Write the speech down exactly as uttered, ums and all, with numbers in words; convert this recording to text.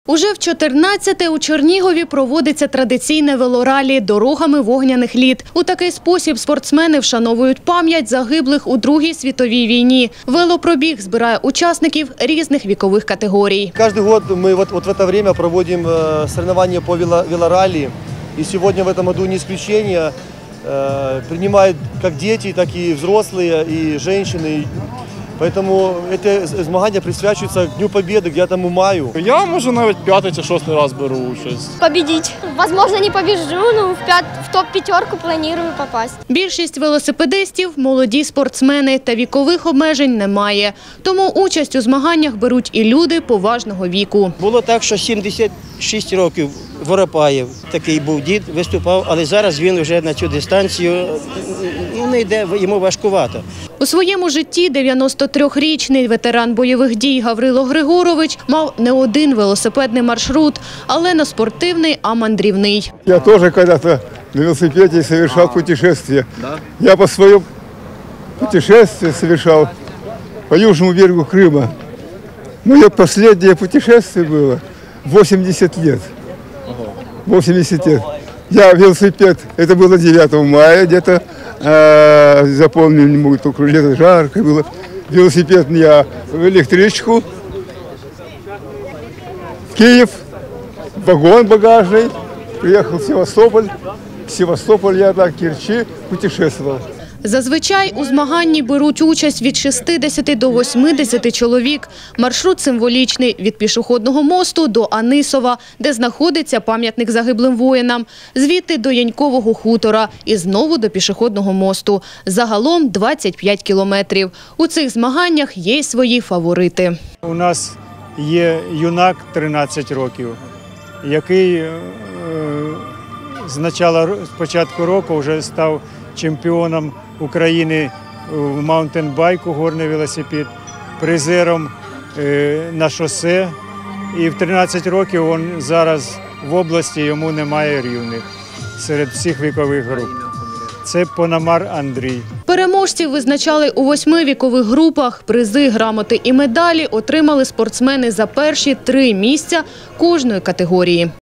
Уже в чотирнадцяте у Чернігові проводиться традиційне велоралі «Дорогами вогняних літ». У такий спосіб спортсмени вшановують пам'ять загиблих у Другій світовій війні. Велопробіг збирає учасників різних вікових категорій. Каждый год мы вот, вот в это время проводим э, соревнования по вело, велоралли. И сегодня в этом году не исключение. Э, принимают как дети, так и взрослые, и женщины. Поэтому эти змагання присвячуються Дню Побєди, к дев'ятому маю. Я, може, навіть п'ятий чи шостий раз беру участь. Победить. Возможно, не побежу, но в, пят... в топ-пятерку планирую попасть. Більшість велосипедистів – молоді спортсмени, та вікових обмежень немає. Тому участь у змаганнях беруть і люди поважного віку. Було так, що сімдесят шість років Воропаєв, такий був дід, виступав, але зараз він вже на цю дистанцію ну, не йде, йому важкувато. У своєму житті дев'яностотрирічний ветеран бойових дій Гаврило Григорович мав не один велосипедний маршрут, але не спортивний, а мандрівний. Я теж коли-то на велосипеді совершав путешествие. Я по своєму путешествию совершал по южному берегу Крыма. Моє последнее путешествие было восемьдесят лет. восемьдесят лет. Я велосипед, это было девятого мая, где-то, э, запомнил, не могу, только лето жарко было. Велосипед я в электричку, в Киев, вагон багажный, приехал в Севастополь. В Севастополь я на Керчи путешествовал. Зазвичай у змаганні беруть участь від шістдесяти до восьмидесяти чоловік. Маршрут символічний – від пішохідного мосту до Анисова, де знаходиться пам'ятник загиблим воїнам, звідти до Янькового хутора і знову до пішохідного мосту. Загалом двадцять п'ять кілометрів. У цих змаганнях є й свої фаворити. У нас є юнак тринадцять років, який е, з начала, з початку року вже став чемпіоном України в маунтенбайку, горний велосипед, призером на шосе. І в тринадцять років він зараз в області, йому немає рівних серед всіх вікових груп. Це Пономар Андрій. Переможців визначали у восьми вікових групах. Призи, грамоти і медалі отримали спортсмени за перші три місця кожної категорії.